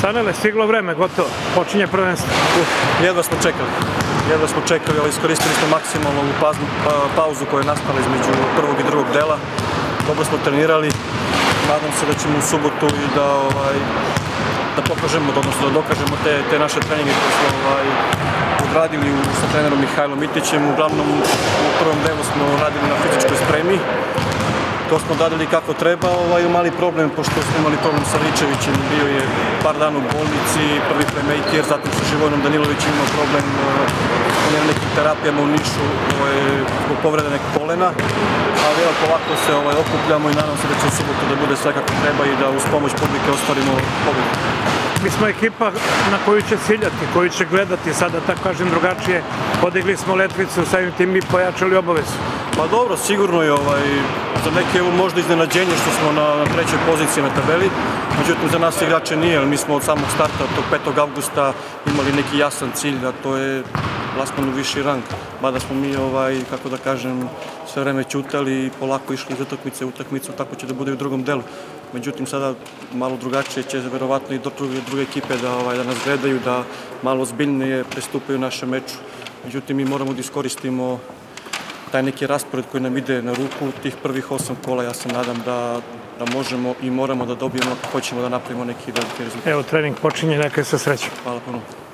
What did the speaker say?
Stanele, stiglo vreme, gotovo, počinje prvenstvo. Jedva smo čekali, ali iskoristili smo maksimalno ovu pauzu koja je nastala između prvog i drugog dela. Dobro smo trenirali, nadam se da ćemo u subotu i da pokažemo, odnosno da dokažemo te naše treninge koje smo odradili sa trenerom Mihajlom Mitićem. Uglavnom u prvom delu smo radili na fizičkoj spremi. To smo radili kako treba, mali problem, pošto smo imali problem sa Ličevićem, bio je par dana u bolnici, prvi playmaker, zatim sa Živojnom Danilovićem imao problem, on je na nekim terapijama u Nišu, zbog povrede nekog kolena, ali evo polako se okupljamo i nadam se da će u subotu da bude sve kako treba i da uz pomoć publike ostvarimo pobedu. Mi smo ekipa na koju će ciljati, koju će gledati, sada tako kažem drugačije, podigli smo letvicu, samim tim i pojačali obavezu. Pa dobro, sigurno je za neke je možda iznenađenje što smo na trećoj poziciji na tabeli, međutim za nas igrače nije, jer mi smo od samog starta, od tog 5. avgusta imali neki jasan cilj, a to je plasman u viši rang. Mada smo mi, kako da kažem, sve vreme ćutali i polako išli iz utakmice u utakmicu, tako će da bude i u drugom delu. Međutim, sada malo drugačije će verovatno i druge ekipe da nas gledaju, da malo ozbiljnije pristupaju našem meču. Međutim, mi moramo da iskoristimo taj neki raspored koji nam ide na ruku, tih prvih 8 kola, ja se nadam da možemo i moramo da dobijemo ako hoćemo da napravimo neki veliki rezultat. Evo, trening počinje, neka je sa srećom. Hvala puno.